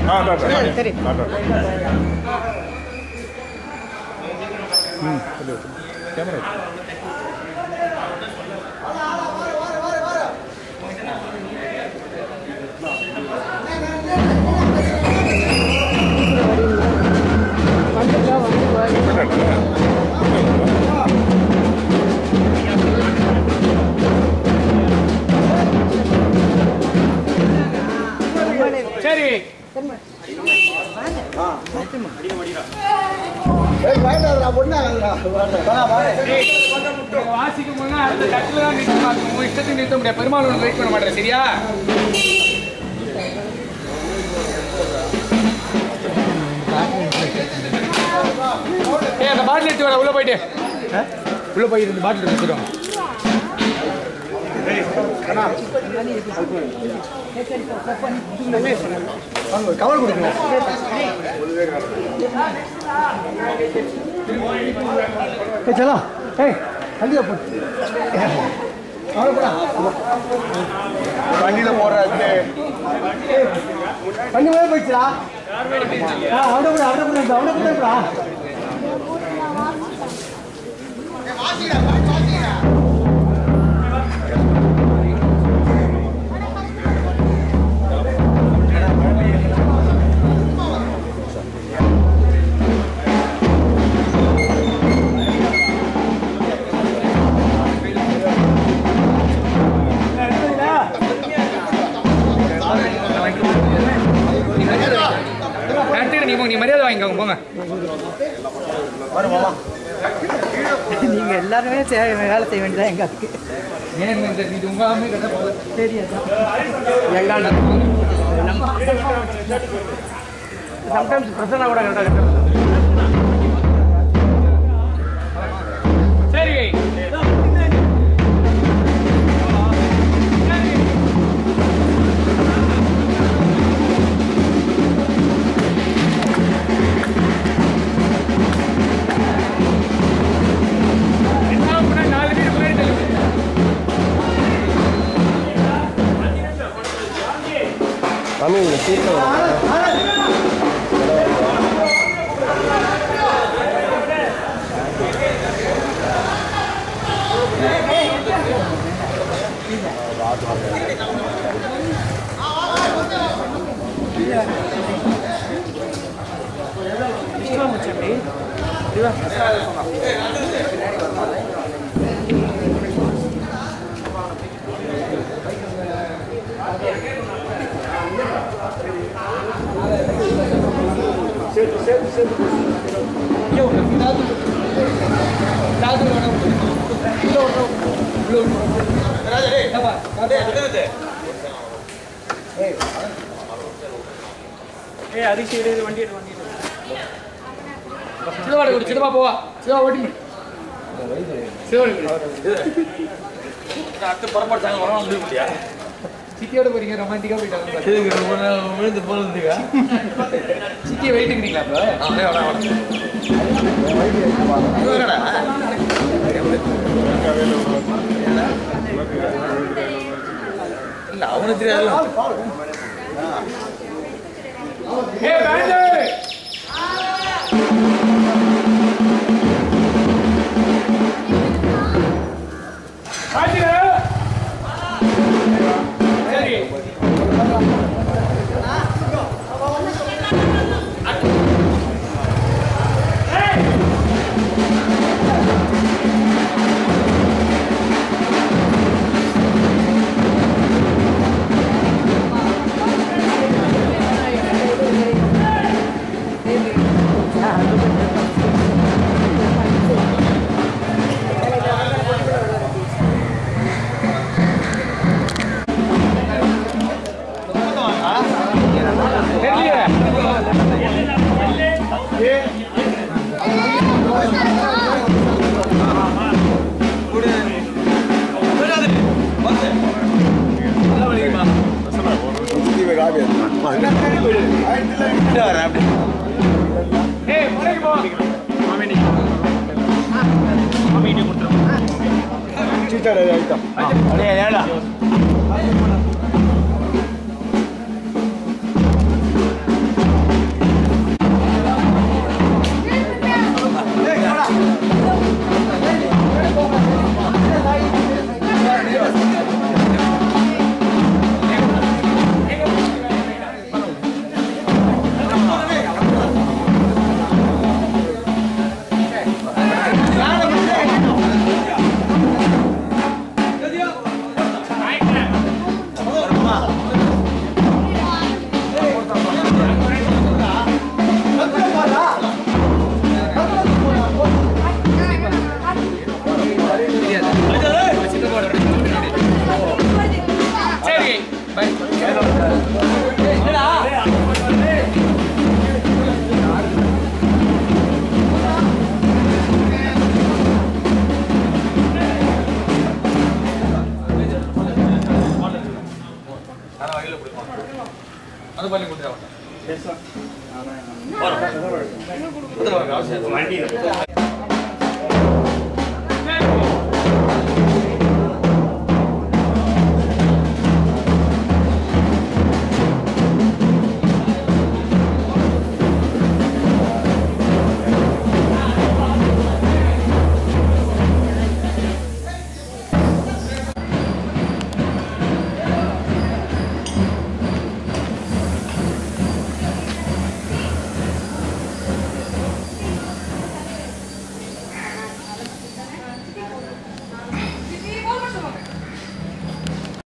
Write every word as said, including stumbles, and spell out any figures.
சரி கேமரா சரி வாசிக்கும் போது அந்த தட்டுல தான் நிறுத்த மாட்டோம். உங்க இஷ்டத்துக்கு நிறுத்த முடியாது. பெருமாள் ஒன்று வெயிட் பண்ண மாட்டேன். சரியா? ஏ அந்த பாட்டில் எடுத்து வர. உள்ள போயிட்டு உள்ள போயிட்டு இந்த பாட்டில் எடுத்துடும். கவர் கொடுக்கணும். சலோ ஏய் வண்டியில போட்டு வண்டியில போடுறாச்சு. வண்டி மேலே போயிடுச்சுடா. அவட கூட அவட கூட அவட கூடா நீ மரியாதை வாங்கிக்கோங்க போங்க. நீங்க எல்லாருமே வேலை செய்ய வேண்டியதான் எங்க அதுக்கு ஏன் இது உங்களாமே தெரியாது. சம்டைம்ஸ் பிரச்சனை கூட கரெக்டாக சரி தமிழ் சீக்கிரம் சிதப்பா போவா சிதா ஓட்டி அடுத்து புறப்பட்டாங்க வந்துருக்கியா சித்தியோட போறீங்க ரொமான்டிக்கா போயிட்டாங்க சித்தியை வெயிட்டுக்கிறீங்களா இல்ல அவனுக்கு தெரியாது அது பண்ணி கொடுத்துருவாங்க.